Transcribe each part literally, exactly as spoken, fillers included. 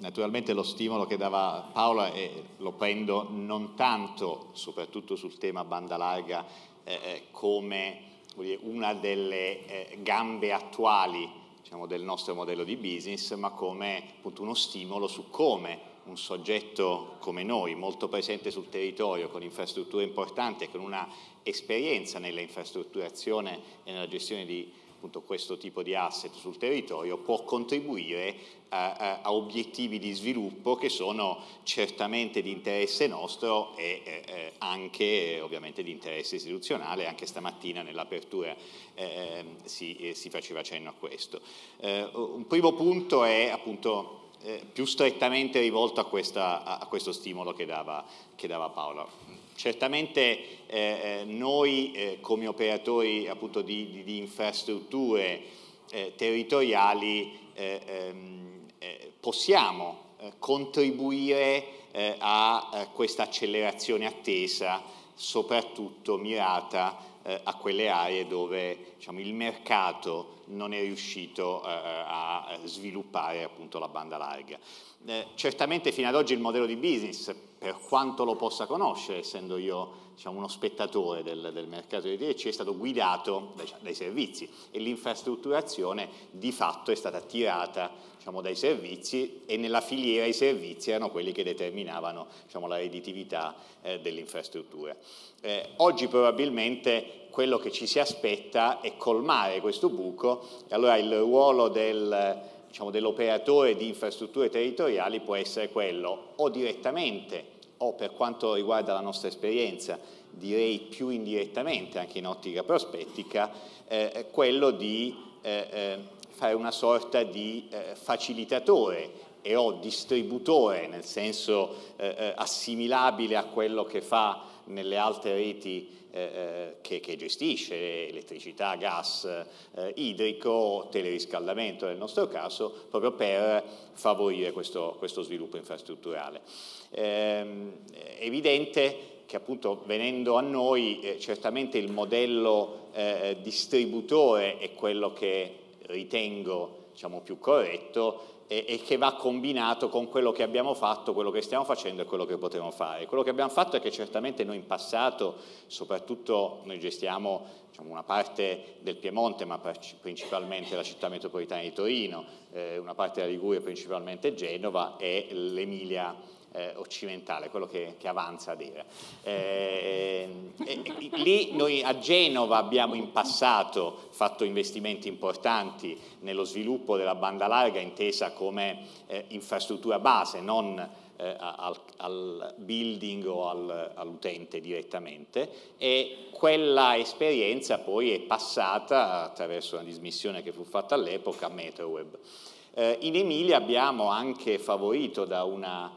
naturalmente lo stimolo che dava Paola, e lo prendo non tanto, soprattutto sul tema banda larga, eh, come dire, una delle eh, gambe attuali, diciamo, del nostro modello di business, ma come appunto uno stimolo su come un soggetto come noi, molto presente sul territorio, con infrastrutture importanti e con una esperienza nella infrastrutturazione e nella gestione di appunto questo tipo di asset sul territorio, può contribuire a, a, a obiettivi di sviluppo che sono certamente di interesse nostro e eh, anche ovviamente di interesse istituzionale. Anche stamattina nell'apertura eh, si, eh, si faceva cenno a questo. Eh, un primo punto è appunto eh, più strettamente rivolto a, questa, a, a questo stimolo che dava, che dava Paola. Certamente eh, noi eh, come operatori appunto di, di, di infrastrutture eh, territoriali eh, ehm, eh, possiamo eh, contribuire eh, a, a questa accelerazione attesa, soprattutto mirata eh, a quelle aree dove, diciamo, il mercato non è riuscito eh, a sviluppare appunto la banda larga. Eh, certamente fino ad oggi il modello di business, per quanto lo possa conoscere, essendo io, diciamo, uno spettatore del, del mercato di D R C, è stato guidato dai, dai servizi, e l'infrastrutturazione di fatto è stata tirata, diciamo, dai servizi, e nella filiera i servizi erano quelli che determinavano, diciamo, la redditività eh, dell'infrastruttura. Eh, oggi probabilmente quello che ci si aspetta è colmare questo buco, e allora il ruolo del diciamo, dell'operatore di infrastrutture territoriali può essere quello, o direttamente, o per quanto riguarda la nostra esperienza, direi più indirettamente, anche in ottica prospettica, eh, quello di eh, eh, fare una sorta di eh, facilitatore e o distributore, nel senso eh, eh, assimilabile a quello che fa nelle altre reti Eh, che, che gestisce, elettricità, gas, eh, idrico, teleriscaldamento nel nostro caso, proprio per favorire questo, questo sviluppo infrastrutturale. Eh, è evidente che appunto venendo a noi eh, certamente il modello eh, distributore è quello che ritengo, diciamo, più corretto, e che va combinato con quello che abbiamo fatto, quello che stiamo facendo e quello che potremo fare. Quello che abbiamo fatto è che certamente noi in passato, soprattutto noi gestiamo, diciamo, una parte del Piemonte, ma principalmente la città metropolitana di Torino, eh, una parte della Liguria, principalmente Genova, e l'Emilia Eh, occidentale, quello che, che avanza a dire. Eh, e, e, lì noi a Genova abbiamo in passato fatto investimenti importanti nello sviluppo della banda larga intesa come eh, infrastruttura base, non eh, al, al building o al, all'utente direttamente, e quella esperienza poi è passata attraverso una dismissione che fu fatta all'epoca a Metroweb. Eh, in Emilia abbiamo anche favorito da una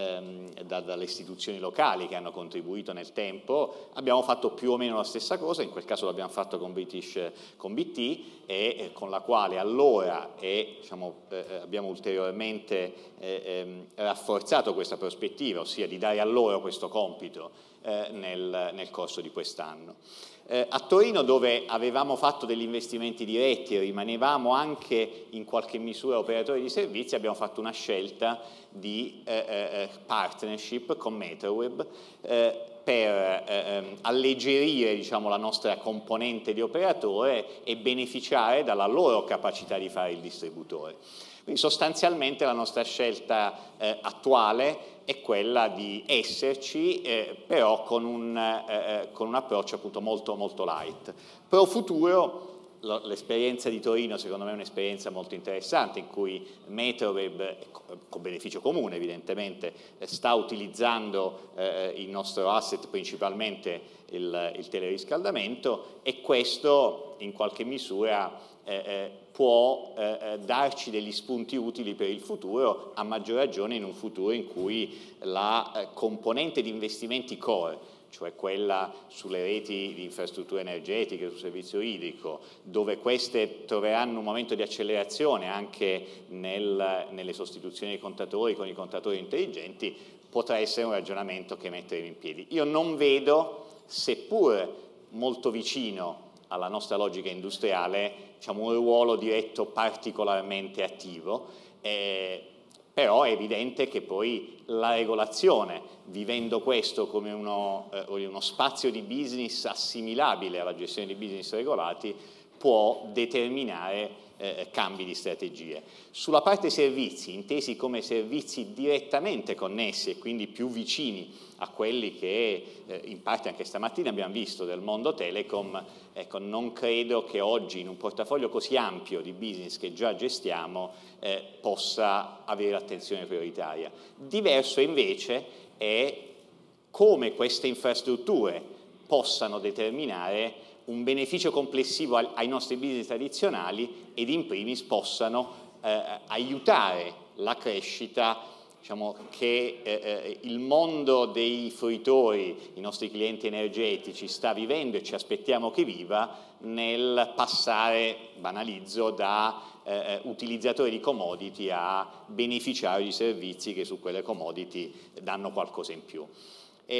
Eh, da, dalle istituzioni locali che hanno contribuito nel tempo, abbiamo fatto più o meno la stessa cosa, in quel caso l'abbiamo fatto con British, con B T, e eh, con la quale allora e, diciamo, eh, abbiamo ulteriormente eh, ehm, rafforzato questa prospettiva, ossia di dare a loro questo compito eh, nel, nel corso di quest'anno. Eh, a Torino, dove avevamo fatto degli investimenti diretti e rimanevamo anche in qualche misura operatori di servizi, abbiamo fatto una scelta di eh, eh, partnership con Metroweb eh, per eh, alleggerire, diciamo, la nostra componente di operatore e beneficiare dalla loro capacità di fare il distributore. Quindi sostanzialmente la nostra scelta eh, attuale è quella di esserci, eh, però con un, eh, con un approccio appunto molto, molto light. Pro futuro, l'esperienza di Torino secondo me è un'esperienza molto interessante, in cui Metroweb, con beneficio comune evidentemente, sta utilizzando eh, il nostro asset, principalmente il, il teleriscaldamento, e questo in qualche misura eh, eh, può eh, darci degli spunti utili per il futuro, a maggior ragione in un futuro in cui la eh, componente di investimenti core, cioè quella sulle reti di infrastrutture energetiche, sul servizio idrico, dove queste troveranno un momento di accelerazione anche nel, nelle sostituzioni dei contatori con i contatori intelligenti, potrà essere un ragionamento che metteremo in piedi. Io non vedo, seppur molto vicino alla nostra logica industriale, diciamo, un ruolo diretto particolarmente attivo, eh, però è evidente che poi la regolazione, vivendo questo come uno, eh, uno spazio di business assimilabile alla gestione di business regolati, può determinare eh, cambi di strategie. Sulla parte servizi, intesi come servizi direttamente connessi e quindi più vicini a quelli che eh, in parte anche stamattina abbiamo visto del mondo telecom, ecco, non credo che oggi in un portafoglio così ampio di business che già gestiamo eh, possa avere attenzione prioritaria. Diverso invece è come queste infrastrutture possano determinare un beneficio complessivo ai nostri business tradizionali ed in primis possano eh, aiutare la crescita, diciamo, che eh, il mondo dei fruitori, i nostri clienti energetici sta vivendo e ci aspettiamo che viva nel passare, banalizzo, da eh, utilizzatori di commodity a beneficiari di servizi che su quelle commodity danno qualcosa in più. E,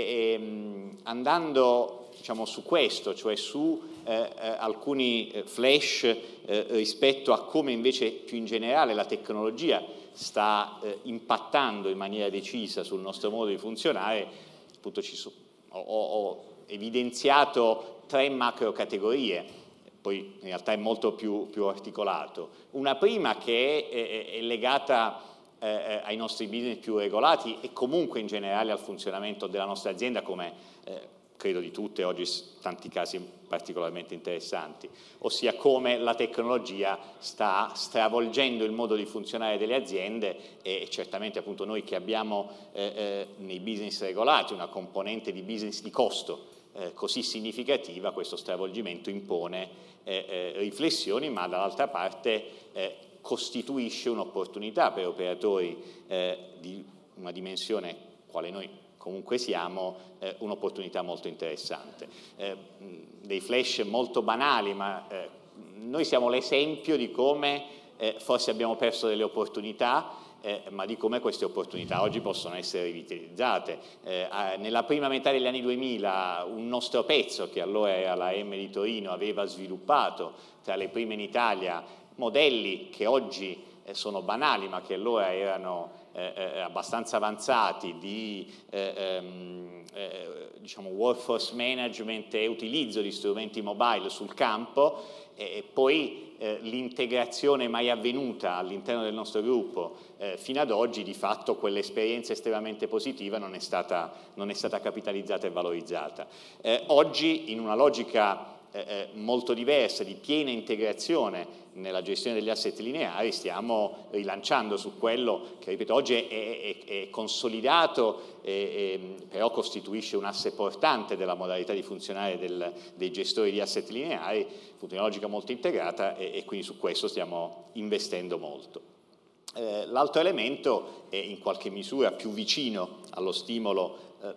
e, andando, diciamo, su questo, cioè su eh, eh, alcuni flash eh, rispetto a come invece più in generale la tecnologia sta eh, impattando in maniera decisa sul nostro modo di funzionare, appunto ci so, ho, ho evidenziato tre macro categorie, poi in realtà è molto più, più articolato. Una prima che è, è legata Eh, ai nostri business più regolati e comunque in generale al funzionamento della nostra azienda, come eh, credo di tutte oggi tanti casi particolarmente interessanti, ossia come la tecnologia sta stravolgendo il modo di funzionare delle aziende e certamente appunto noi che abbiamo eh, eh, nei business regolati una componente di business di costo eh, così significativa, questo stravolgimento impone eh, eh, riflessioni, ma dall'altra parte eh, costituisce un'opportunità per operatori eh, di una dimensione quale noi comunque siamo, eh, un'opportunità molto interessante. Eh, dei flash molto banali, ma eh, noi siamo l'esempio di come eh, forse abbiamo perso delle opportunità, eh, ma di come queste opportunità oggi possono essere rivitalizzate. Eh, nella prima metà degli anni duemila un nostro pezzo, che allora era la M di Torino, aveva sviluppato tra le prime in Italia modelli che oggi eh, sono banali ma che allora erano eh, eh, abbastanza avanzati di eh, ehm, eh, diciamo workforce management e utilizzo di strumenti mobile sul campo e poi eh, l'integrazione mai avvenuta all'interno del nostro gruppo eh, fino ad oggi, di fatto quell'esperienza estremamente positiva non è stata, non è stata capitalizzata e valorizzata. Eh, oggi in una logica Eh, molto diversa, di piena integrazione nella gestione degli asset lineari, stiamo rilanciando su quello che, ripeto, oggi è, è, è consolidato, e, e, però costituisce un asse portante della modalità di funzionare del, dei gestori di asset lineari, appunto in una logica molto integrata e, e quindi su questo stiamo investendo molto. Eh, l'altro elemento è in qualche misura più vicino allo stimolo eh,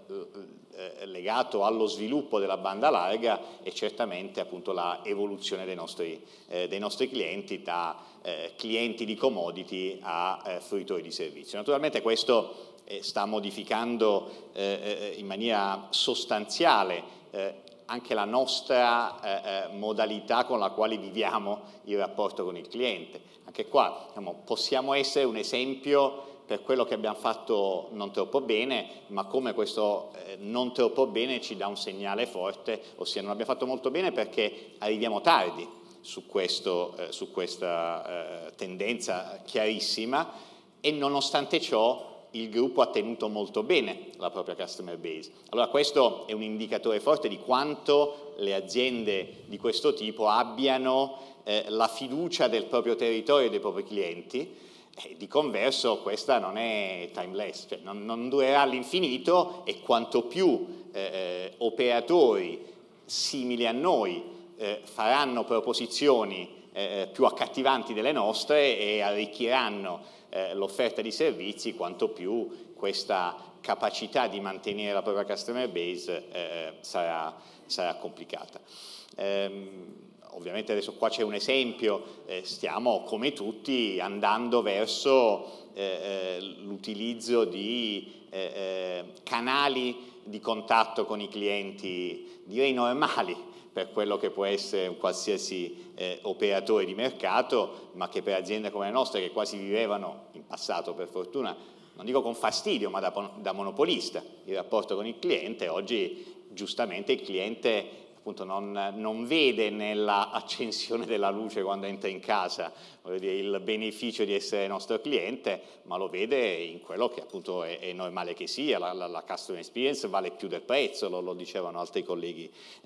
eh, legato allo sviluppo della banda larga e certamente appunto la evoluzione dei nostri, eh, dei nostri clienti da eh, clienti di commodity a eh, fruitori di servizio. Naturalmente questo eh, sta modificando eh, in maniera sostanziale eh, anche la nostra eh, modalità con la quale viviamo il rapporto con il cliente. Anche qua diciamo, possiamo essere un esempio per quello che abbiamo fatto non troppo bene, ma come questo eh, non troppo bene ci dà un segnale forte, ossia non abbiamo fatto molto bene perché arriviamo tardi su, questo, eh, su questa eh, tendenza chiarissima e nonostante ciò il gruppo ha tenuto molto bene la propria customer base. Allora questo è un indicatore forte di quanto le aziende di questo tipo abbiano eh, la fiducia del proprio territorio e dei propri clienti. E di converso questa non è timeless, cioè non, non durerà all'infinito e quanto più eh, operatori simili a noi eh, faranno proposizioni eh, più accattivanti delle nostre e arricchiranno eh, l'offerta di servizi, quanto più questa capacità di mantenere la propria customer base eh, sarà, sarà complicata. Ehm, Ovviamente adesso qua c'è un esempio, eh, stiamo come tutti andando verso eh, l'utilizzo di eh, canali di contatto con i clienti, direi normali, per quello che può essere un qualsiasi eh, operatore di mercato, ma che per aziende come le nostre, che quasi vivevano, in passato per fortuna, non dico con fastidio, ma da, da monopolista, il rapporto con il cliente, oggi giustamente il cliente appunto non, non vede nella accensione della luce quando entra in casa, voglio dire, il beneficio di essere nostro cliente, ma lo vede in quello che appunto è, è normale che sia, la, la, la customer experience vale più del prezzo, lo, lo dicevano altri colleghi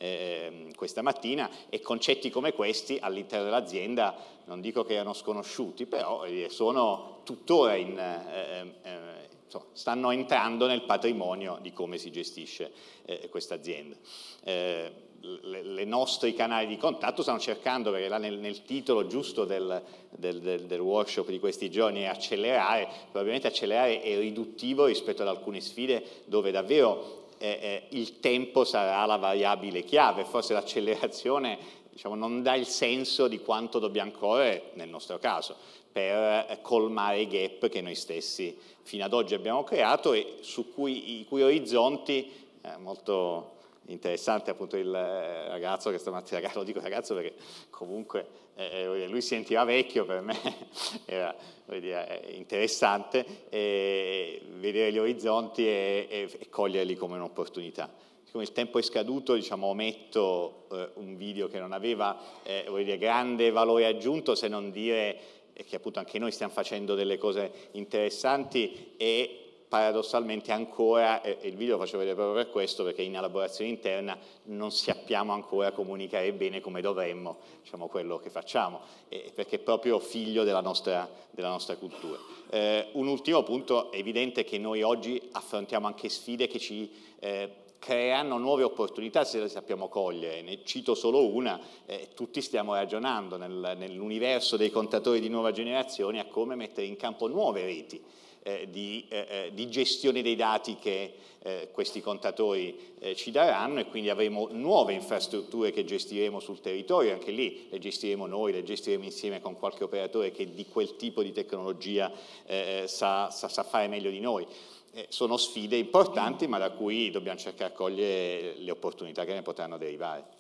eh, questa mattina, e concetti come questi all'interno dell'azienda non dico che erano sconosciuti, però eh, sono tuttora in... Eh, eh, stanno entrando nel patrimonio di come si gestisce eh, questa azienda. Eh, le, le nostri canali di contatto stanno cercando, perché là nel, nel titolo giusto del, del, del, del workshop di questi giorni è accelerare, probabilmente accelerare è riduttivo rispetto ad alcune sfide dove davvero eh, eh, il tempo sarà la variabile chiave, forse l'accelerazione diciamo, non dà il senso di quanto dobbiamo correre, nel nostro caso, per colmare i gap che noi stessi fino ad oggi abbiamo creato e su cui, i cui orizzonti, eh, molto interessante appunto il ragazzo che stamattina, lo dico ragazzo perché comunque eh, lui si sentiva vecchio, per me era voglio dire, interessante eh, vedere gli orizzonti e, e, e coglierli come un'opportunità. Siccome il tempo è scaduto, diciamo, ometto eh, un video che non aveva eh, voglio dire, grande valore aggiunto, se non dire che appunto anche noi stiamo facendo delle cose interessanti e paradossalmente ancora, e il video lo faccio vedere proprio per questo, perché in elaborazione interna non sappiamo ancora comunicare bene come dovremmo, diciamo, quello che facciamo, eh, perché è proprio figlio della nostra, della nostra cultura. Eh, un ultimo punto, è evidente che noi oggi affrontiamo anche sfide che ci eh, creano nuove opportunità se le sappiamo cogliere. Ne cito solo una, eh, tutti stiamo ragionando nel, nell'universo dei contatori di nuova generazione a come mettere in campo nuove reti eh, di, eh, di gestione dei dati che eh, questi contatori eh, ci daranno, e quindi avremo nuove infrastrutture che gestiremo sul territorio, anche lì le gestiremo noi, le gestiremo insieme con qualche operatore che di quel tipo di tecnologia eh, sa, sa, sa fare meglio di noi. Eh, sono sfide importanti, ma da cui dobbiamo cercare di cogliere le opportunità che ne potranno derivare.